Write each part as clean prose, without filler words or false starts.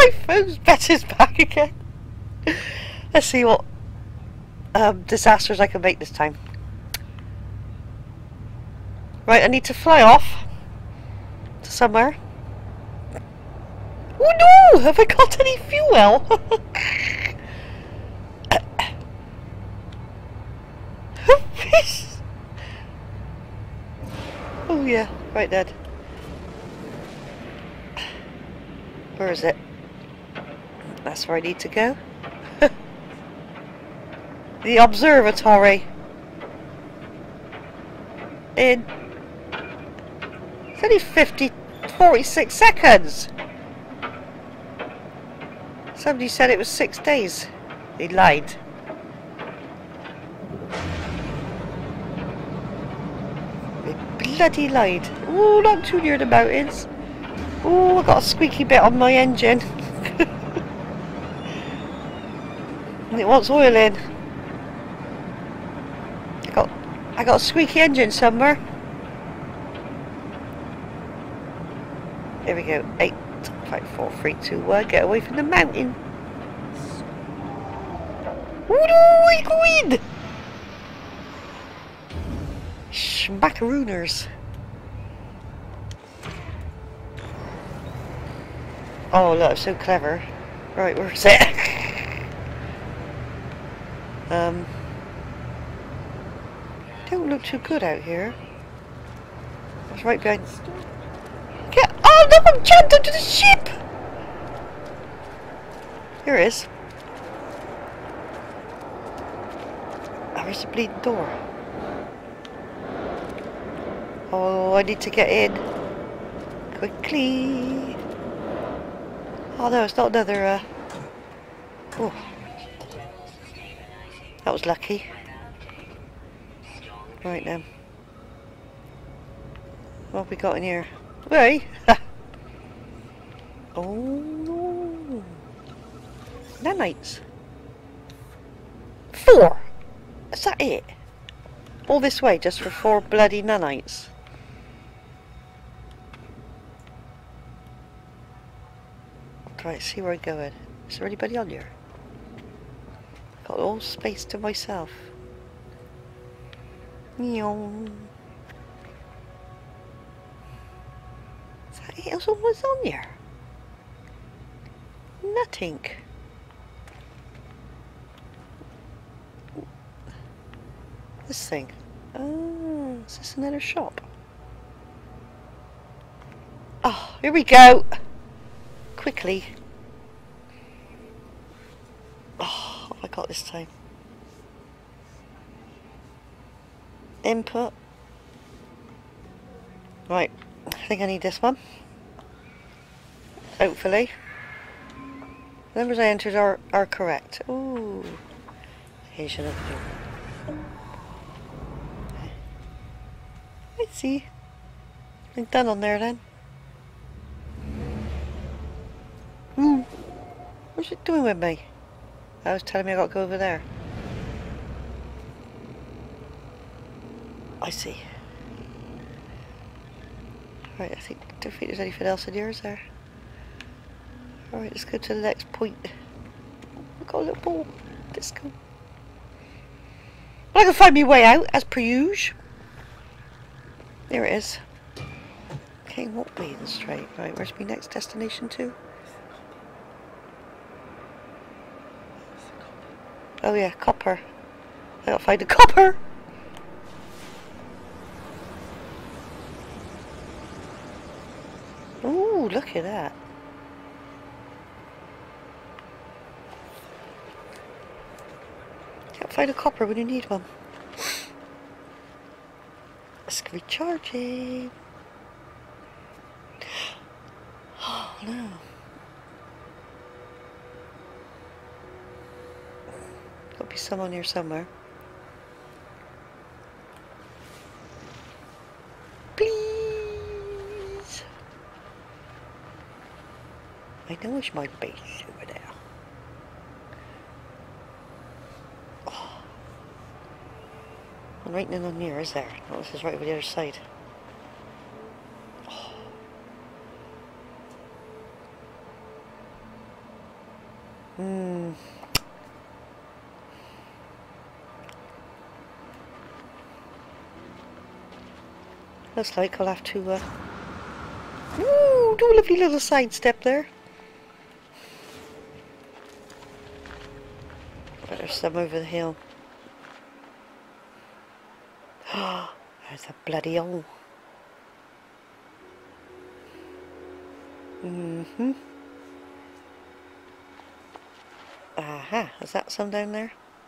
My phone's battery's back again. Let's see what disasters I can make this time. Right, I need to fly off to somewhere. Oh no! Have I got any fuel? Oh yeah, right then. Where is it? That's where I need to go. The observatory. In... It's only 46 seconds. Somebody said it was 6 days. They lied. They bloody lied. Oh, not too near the mountains. Oh, I got a squeaky bit on my engine. And it wants oiling. I got a squeaky engine somewhere. Here we go. 8, 5, 4, 3, 2, 1. Get away from the mountain. Where do I go in? Schmackarooners. Oh look, I'm so clever. Right, where's it? Don't look too good out here. It's right behind. Get oh no! I'm jammed into the ship. Here it is. Where's the bleeding door? Oh, I need to get in quickly. Oh no, it's not another. Oh, that was lucky. Right then. What have we got in here? Wait. Oh no. Nanites. 4. Is that it? All this way just for 4 bloody nanites. Right, see where I'm going. Is there anybody on here? Got all space to myself. Is that it? Else what's on here? Nothing. This thing. Oh, is this another shop? Oh, here we go. Quickly. Oh, what have I got this time? Input. Right, I think I need this one. Hopefully. The numbers I entered are correct. Ooh. Asian. I see. I'm done on there then. What's it doing with me? I was telling me I got to go over there. I see. Right, I don't think there's anything else in here, is there? Alright, let's go to the next point. I've got a little ball. Disco. Well, I can find my way out, as per usual. There it is. Okay, walk leading straight. Right, where's my next destination to? Oh yeah, copper. I gotta find the copper! Ooh, look at that. Can't find a copper when you need one. It's recharging. Oh no. There'll be someone here somewhere. Please. I know it's my base over there. Oh. I'm right in on here, is there? Oh, this is right over the other side. Oh. Hmm. Looks like I'll have to, ooh, do a lovely little sidestep there. But there's some over the hill. There's a bloody hole. Mm-hmm. Aha, is that some down there?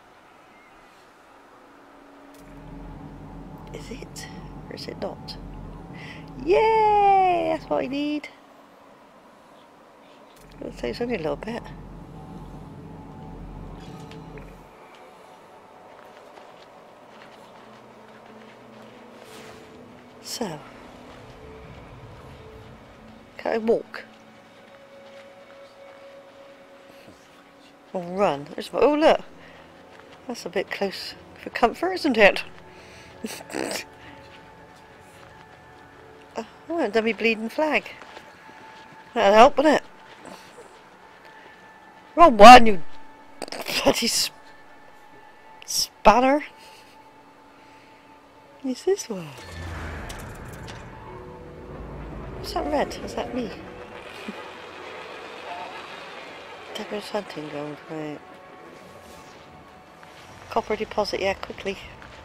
Is it? Or is it not? Yay! That's what I need. It'll take only a little bit. So, can I walk? Or run? There's my, oh look! That's a bit close for comfort, isn't it? Oh, a dummy bleeding flag. That'll help, won't it? Wrong one, you bloody spanner. Is this one? What's that red? Is that me? Dagger's hunting gold, right. Copper deposit, yeah, quickly.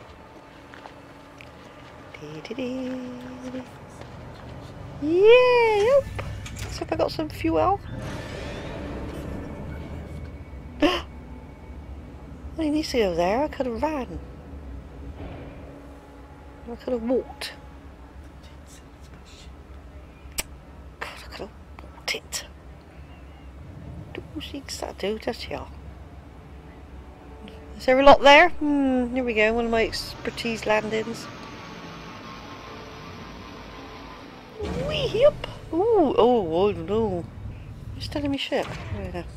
Yeah, yep. Let's see if I got some fuel. I need to go there. I could have ran. I could have walked. God, I could have walked it. That do, does y'all? Is there a lot there? Here we go, one of my expertise landings. Wee up! Ooh, oh no. You're still in my ship. Right now.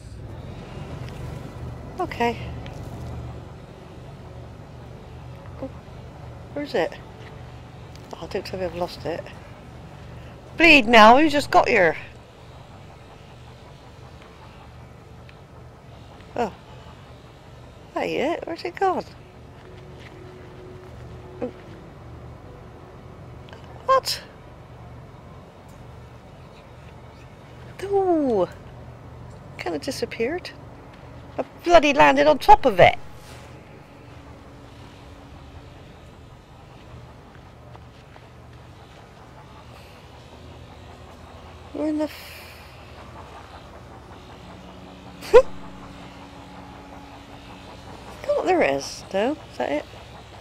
Okay. Oh, where's it? Oh, I don't think I've lost it. Bleed now, who just got here? Oh. That ain't it? Where's it gone? Oh. What? Ooh. Kind of disappeared. I bloody landed on top of it. Where in the oh, there it is. No? Is that it?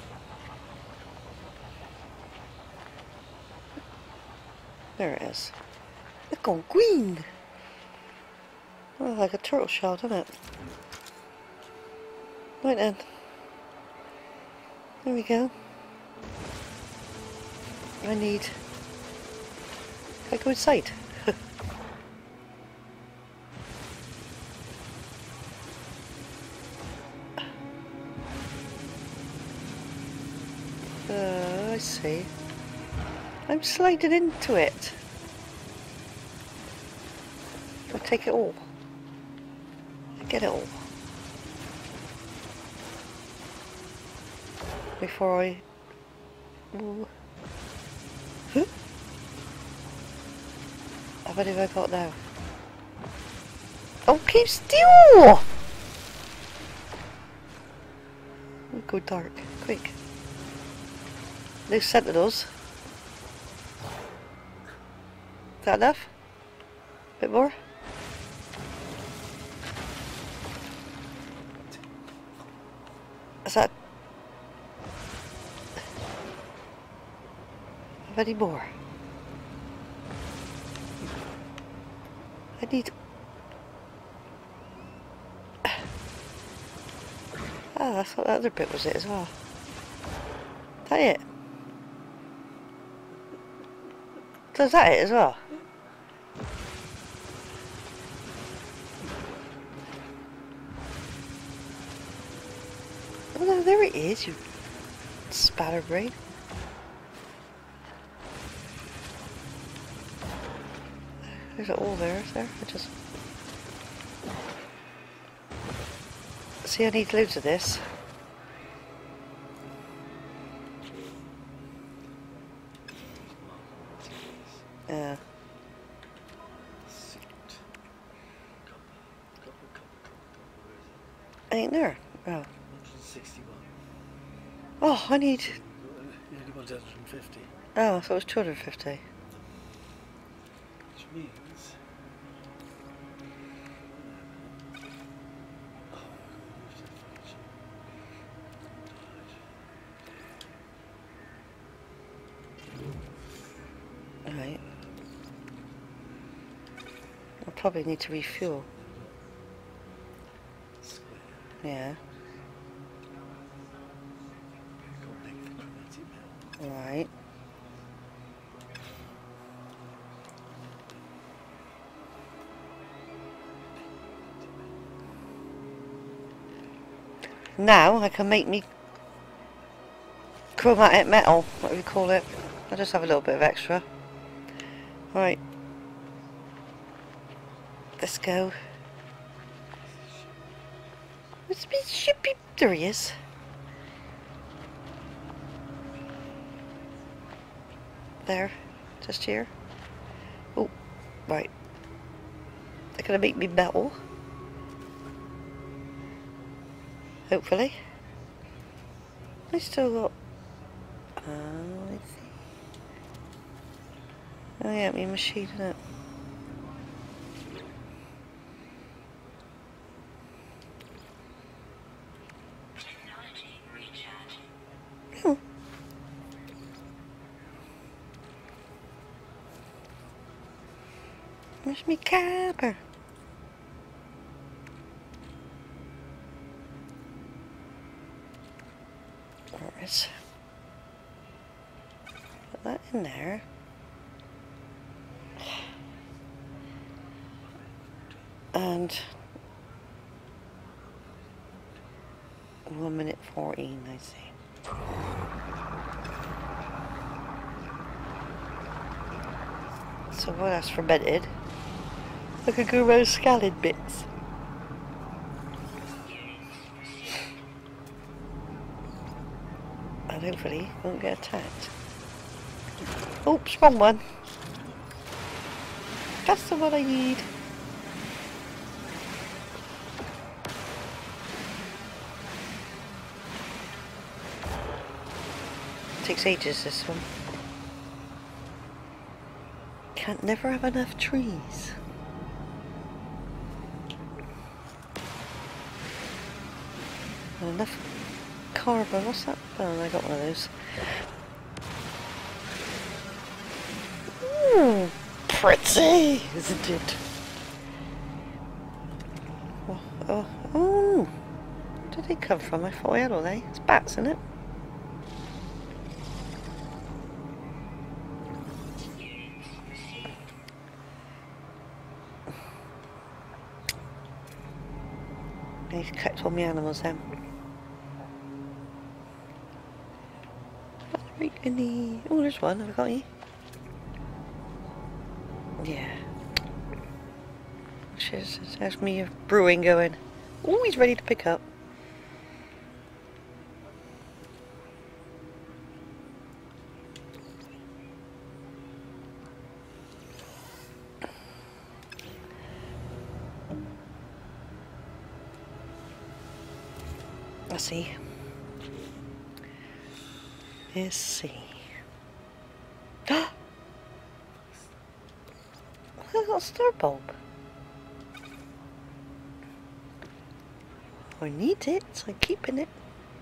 There it is. It's gone green. Oh, like a turtle shell, doesn't it? Right then. There we go. I need... Can I go inside? I see. I'm sliding into it. I take it all. I get it all. Before I... Ooh. Huh? How many have I got now? Oh, keep still! Go dark, quick. No sentinels. Is that enough? A bit more? Is that... How many more? I need... Ah, I thought that other bit was it as well. Is that it? So is that it as well? Oh no, there it is, you spatterbrain. There's it all there, is there? I just... See, I need loads of this. Ain't there? Oh. 161. Oh, I need... You only want 150. Oh, I thought it was 250. Which means... Right. I'll probably need to refuel. Square. Yeah. Got big for chromatic metal. Right. Now I can make me chromatic metal, what do we call it? I'll just have a little bit of extra. Right. Let's go. This should be... There he is. There. Just here. Oh, right. They're going to make me metal. Hopefully. I still got... let's see. Oh yeah, my machine, isn't it? Oh. Where's my copper? There it is. Put that in there. And 1 minute 14, I see. So what else fermented? Look at Guro's scallon bits. And hopefully won't get attacked. Oops, wrong one. That's the one I need. Takes ages, this one. Can't never have enough trees. And enough carbon. What's that? Oh, I got one of those. Ooh, pretty, isn't it? Oh, where did they come from? I thought I had all they. It's bats, isn't it? He's kept all my animals then. Right in the... Oh, there's one. Have I got you? Yeah. There's me brewing going. Oh, he's ready to pick up. Let's see. Let's see. I got a star bulb. I need it, so I'm keeping it.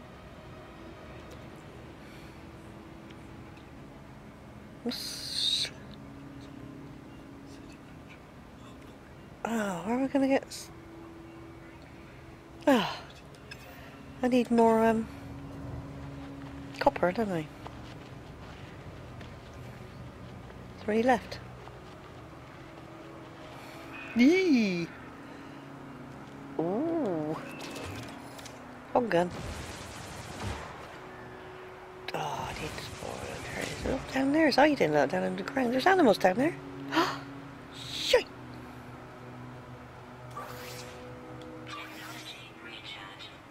Oh, where are we gonna get? Oh, I need more copper, don't I? 3 left. Yee! Ooh. Wrong gun. Oh, I need more. There it is. Oh, down there. It's hiding down in the ground. There's animals down there. Shit!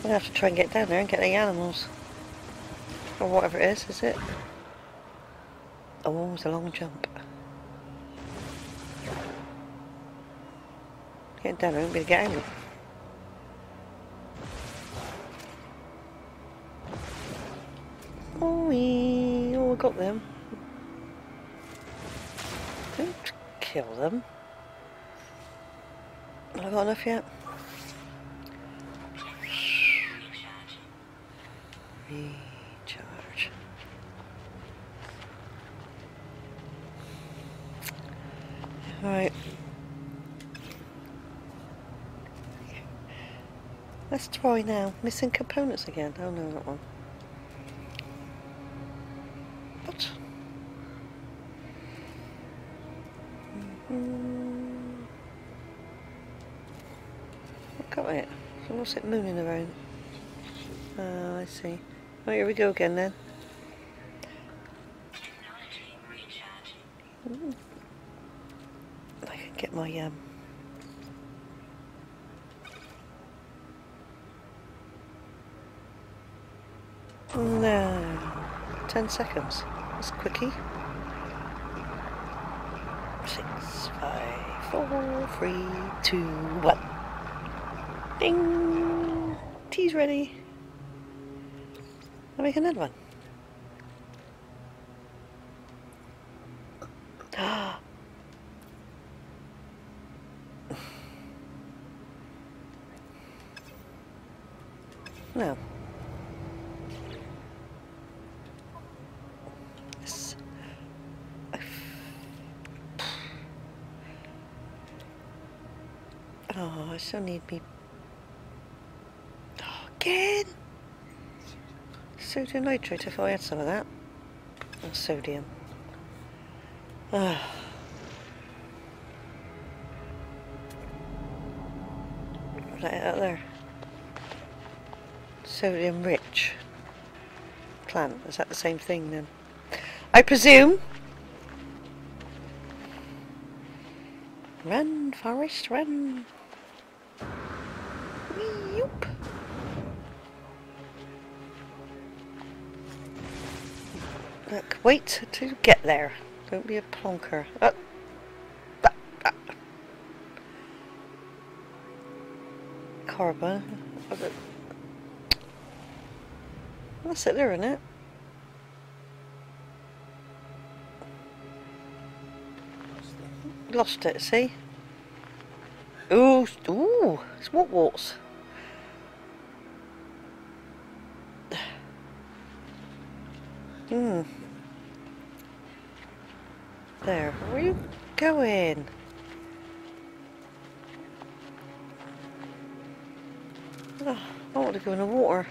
gonna have to try and get down there and get the animals. Or whatever it is it? Oh, it's a long jump. Getting down there, I'm gonna get out. Oh, I got them. Don't kill them. Have I got enough yet? Recharge. Alright. Let's try now. Missing components again. Oh no, that one. What? I've got it. So what's it mooning around? Oh, I see. Oh, here we go again then. I can get my no. 10 seconds. That's quickie. 6, 5, 4, 3, 2, 1. Ding! Tea's ready. I'll make another one. No. Yes. Oh, I still need me. Oh, again! Sodium nitrate, if I had some of that. Or sodium. Let it out there. Sodium rich plant. Is that the same thing then? I presume. Run, Forest, run. Yoop. Look, wait to get there. Don't be a plonker. Carbon. That's it there, isn't it? Lost it, see? Ooh, ooh, smart warts. There, where are you going? Oh, I want to go in the water.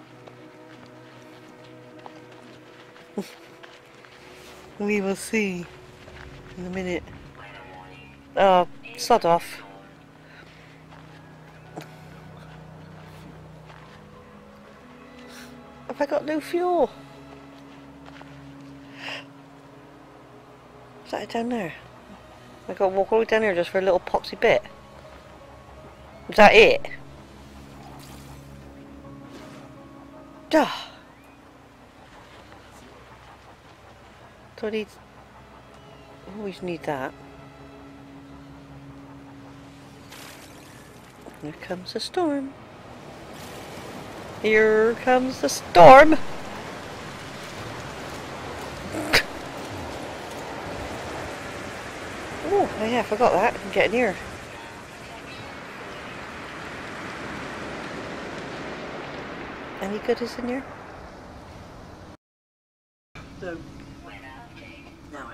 We will see in a minute. Oh, sod off. Have I got no fuel? Is that it down there? I got to walk all the way down here just for a little poxy bit. Is that it? Duh. Do I need... always need that. Here comes the storm. Here comes the storm. Oh, yeah, I forgot that. I'm getting here. Any goodies in here? No. Now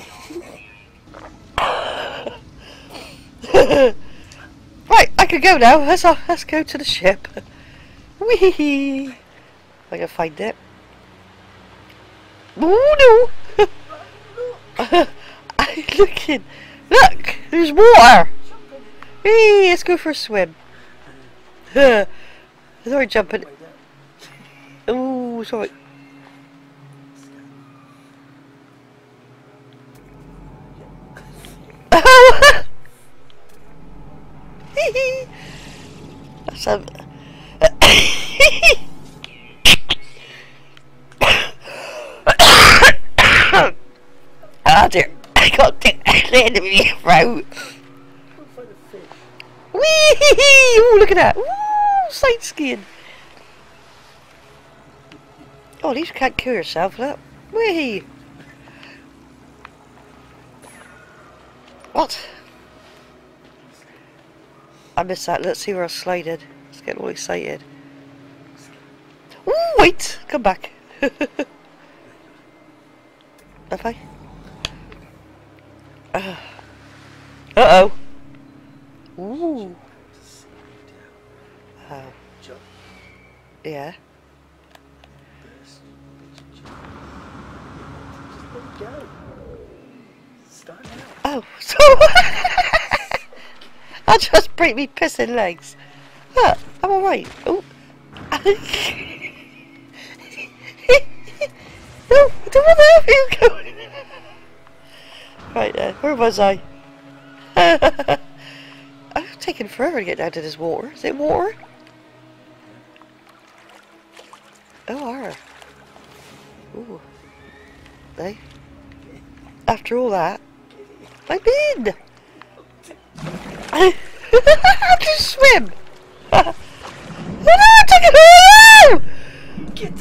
it Right, I can go now. Let's go to the ship. Whee! I can find it. Oh no! I'm looking. Look, there's water. Hey, let's go for a swim. Sorry, jumping. Oh, sorry. That's Oh dear, I got the end of my throat. Go find a fish. Whee! Oh, look at that. Woo! Sight skiing. Oh, at least you can't kill yourself, look. Whee! What? I missed that. Let's see where I slided. Let's get all excited. Ooh, wait! Come back. Have I? Uh-oh. Ooh. Oh. Jump. Yeah. Burst. Jump. Just let it go. Start out. Oh, so I'll just break me pissing legs. Look, I'm alright. Oh. No, I don't want to have you going. Right then, where was I? I'm taking forever to get down to this water. Is it water? Oh, are. Ooh. Hey. After all that, I've been. How to swim? Oh no, take it home! Get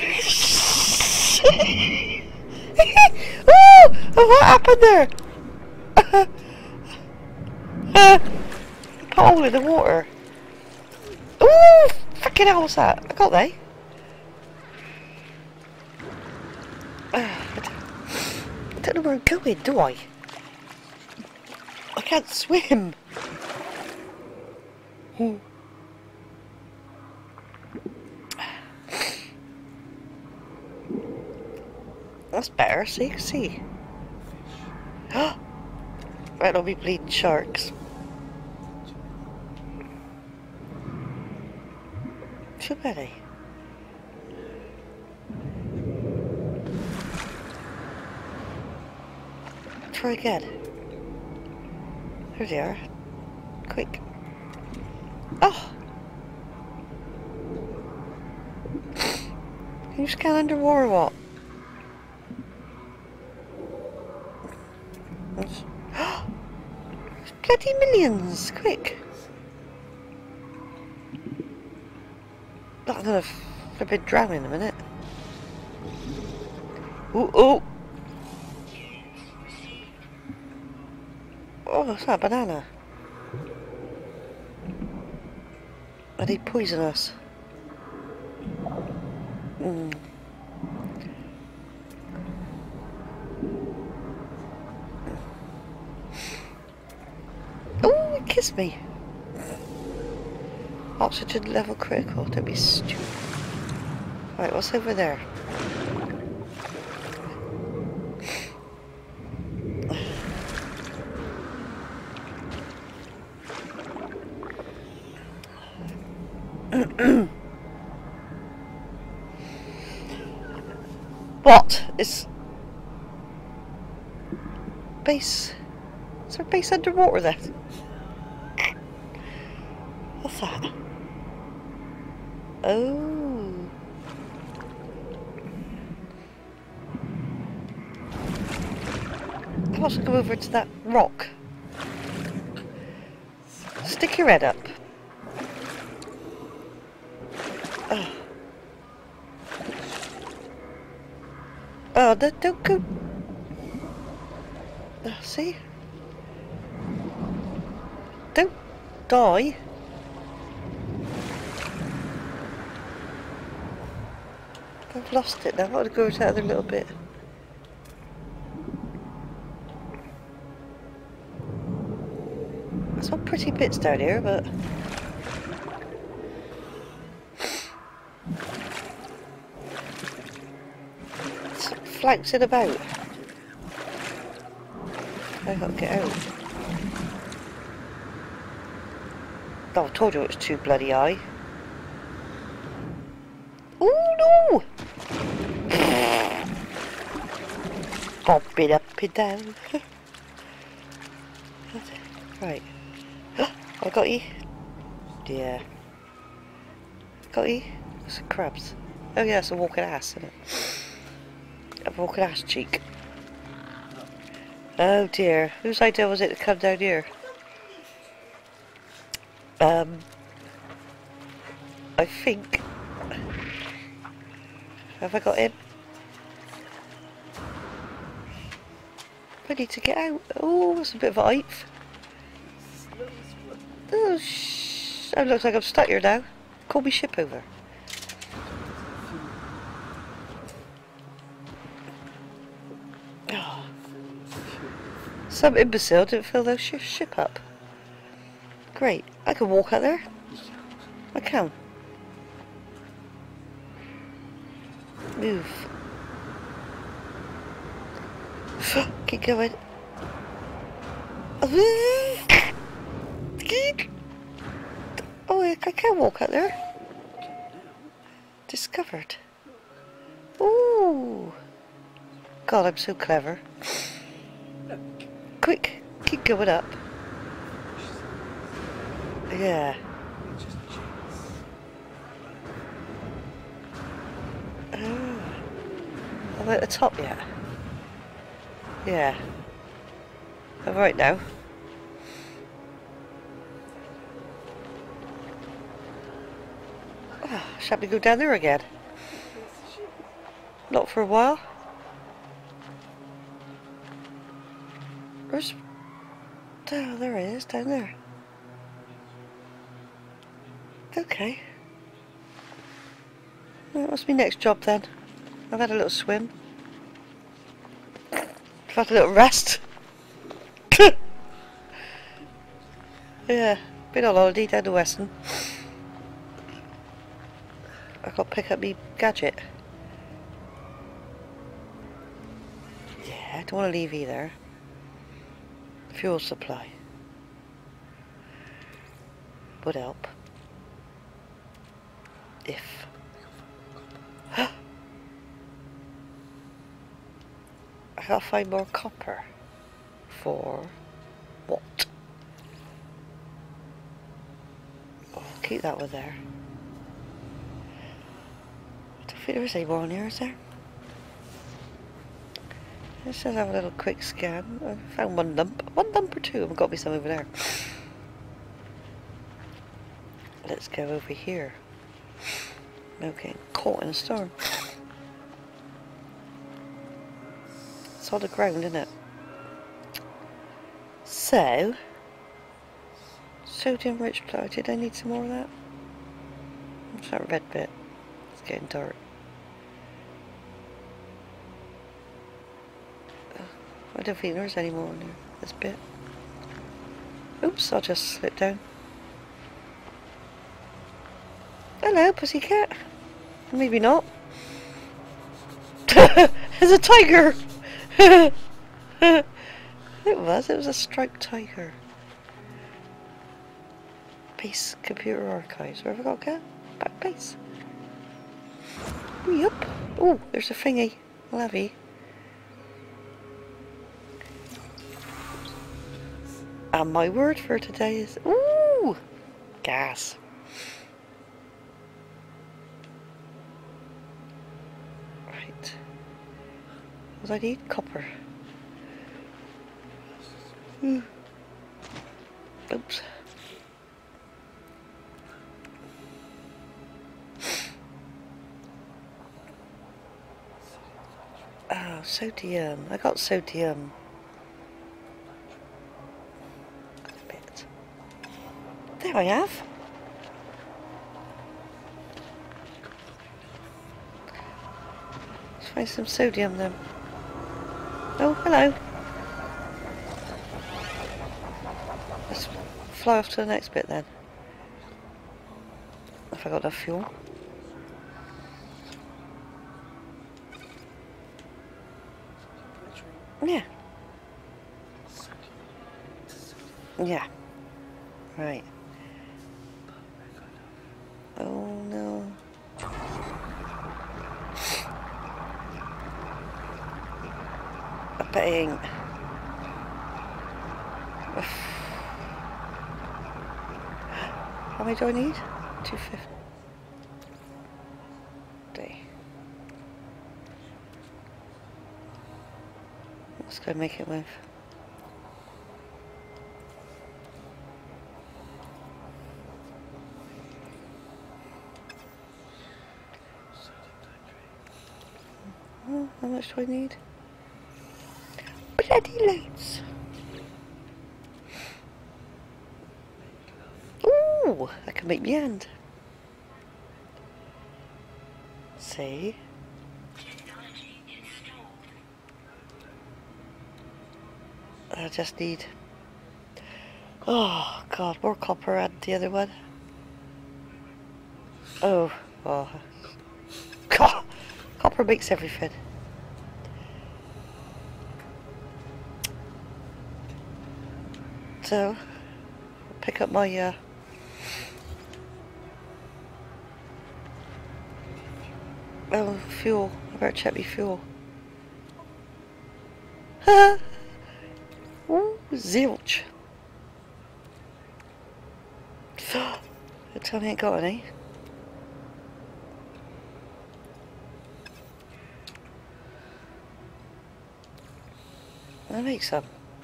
Oh, what happened there? Hole in the water. Oh, fucking hell was that? I got they. I don't know where I'm going, do I? I can't swim. That's better, see, see. Right, I'll be bleeding sharks. Too many. Try again. Here they are. Quick. Oh! Can you scan underwater or what? There's bloody millions! Quick! I'm gonna flip drown in a minute. Ooh, ooh! Oh, what's that? Banana? Are they poisonous? Mm. Oh, it kissed me. Oxygen level critical. Don't be stupid. Right, what's over there? What is base? Is there a base underwater there? What's that? Oh. I want to go over to that rock. Stick your head up. Oh. Oh, don't go. See? Don't die. I've lost it now. I've got to go to that other little bit. There's some pretty bits down here, but it's flouncing about. I've got to get out. Oh, I told you it was too bloody high. Oh no! Bobbing up and down. Right. I got you. Yeah. Got you. Some crabs. Oh yeah, it's a walking ass, isn't it? A walking ass cheek. Oh dear. Whose idea was it to come down here? I think... Have I got in? I need to get out. Oh, that's a bit of a height. Oh, it looks like I'm stuck here now. Call me ship over. Oh. Some imbecile didn't fill those ship up. Great. I can walk out there. I can. Move. Keep going. Oh, I can walk out there. Discovered. Ooh. God, I'm so clever. Quick, keep going up. Yeah. Oh. I'm at the top yet. Yeah. I'm right now. Oh, shall we go down there again? Not for a while. Where's... Oh, there it is, down there. Okay. Well, what's my next job then? I've had a little swim. I've had a little rest. Yeah, been on holiday down to Weston. I've got to pick up my gadget. Yeah, I don't want to leave either. Fuel supply would help. If. I gotta find more copper. For what? Oh, I'll keep that one there. I don't think there is any more in here, is there? Let's just have a little quick scan. I found one dump. One dump or two. I've got me some over there. Let's go over here. Okay, caught in a storm. It's on the ground, isn't it? So, sodium rich plywood. Did I need some more of that? What's that red bit? It's getting dark. I don't think there's any more in here. This bit. Oops, I'll just slip down. Hello, pussycat. Maybe not. There's a tiger! It was a striped tiger. Base computer archives. Where have I got to go? Back base. Yup. Oh, there's a thingy. Levy. And my word for today is, ooh, gas. Right. What do I need? Copper. Oops. Oh, sodium. I got sodium. There I have. Let's find some sodium then. Oh, hello. Let's fly off to the next bit then. If I got enough fuel. Yeah. Yeah. Right. Oh no. I bet it ain't. How many do I need? 250. Let's go make it with. How much do I need? Bloody loads. Ooh, that can make me hand. See? I just need... Oh, God, more copper and the other one. Oh, oh. God, copper makes everything. So, pick up my, oh, fuel. I better check my fuel. Ooh, zilch. Don't tell me I ain't got any. I'll make some.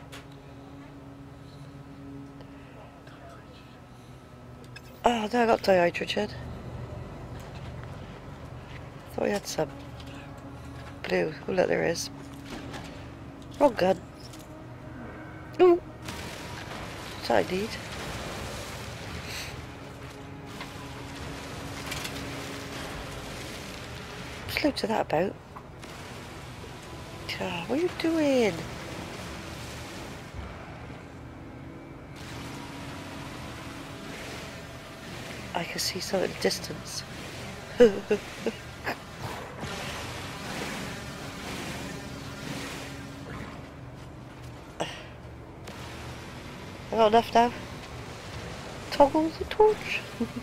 Oh, no, I got dihydrogen. Thought we had some. Blue. Oh, look, there is. Wrong gun. Ooh. That's what I need. There's loads of that about. What are you doing? I can see some at a distance. I got enough now. Toggle the torch.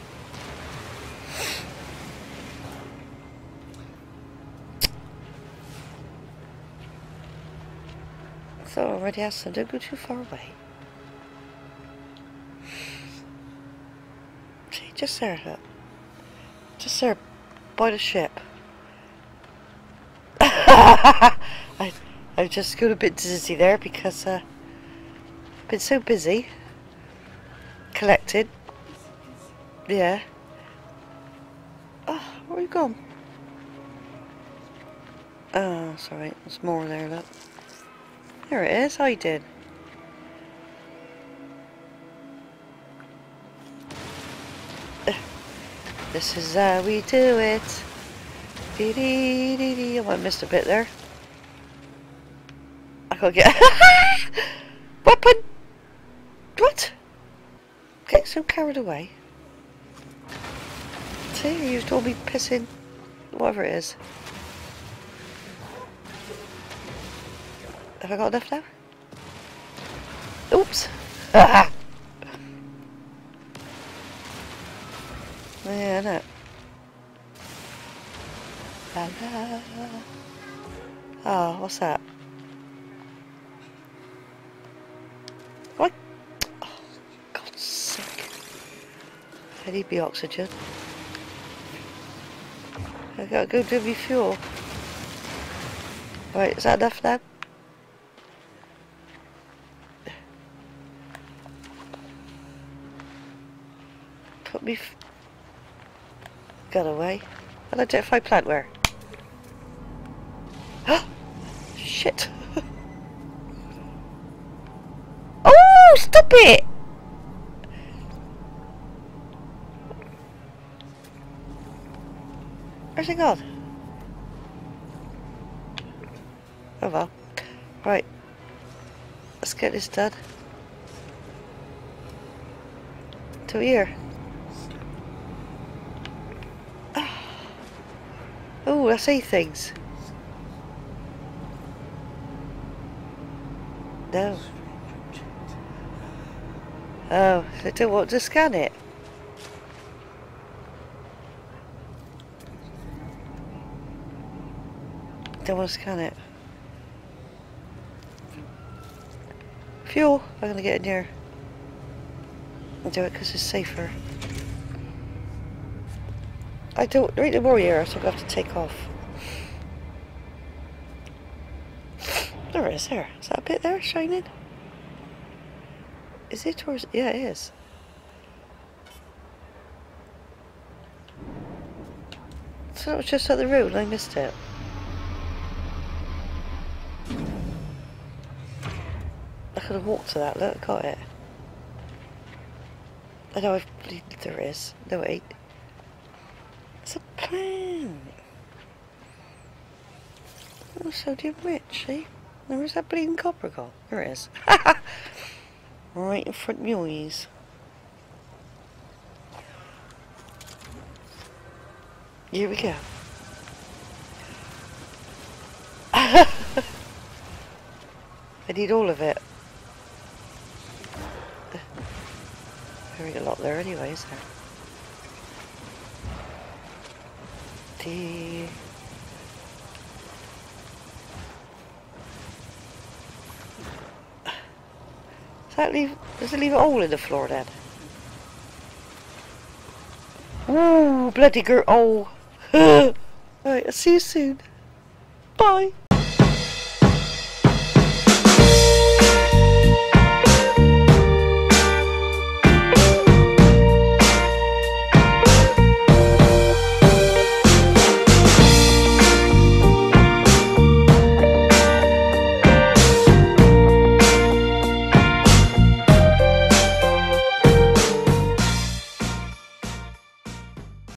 So I already asked them, don't go too far away. See, just there, look. Just there, by the ship. I just got a bit dizzy there because I've been so busy collecting. Yeah. Oh, where are you gone? Oh, sorry, there's more there, look. There it is, I did. This is how we do it. Dee dee dee dee. I might have missed a bit there. I gotta get weapon. What? Get so carried away. See, you told me pissing, whatever it is. Have I got enough now? Oops. Yeah, no. La la. Oh, what's that? What? Oh, God's sake. I need the oxygen. I gotta go do my fuel. Right, is that enough now? Put me gun away. Unidentified plantware. Shit. Oh, stop it! Where's it gone? Oh well. Right. Let's get this done. To here. Oh, I see things. No. Oh, they don't want to scan it. Don't want to scan it. Fuel. I'm gonna get in here and do it because it's safer. I don't read the warrior, so I'm gonna have to take off. There it is, there. Is that a bit there shining? Is it or is it? Yeah, it is. So it was just at the road and I missed it. could have walked to that, look, got it. I know there is. No, wait. It's a plant. Oh, sodium rich, see? Where's that bleeding copper gone? There it is. Right in front of my eyes. Here we go. I need all of it. There ain't a lot there anyway, is there? Does it leave a hole in the floor then? Ooh, bloody girl. Oh. Alright, I'll see you soon. Bye.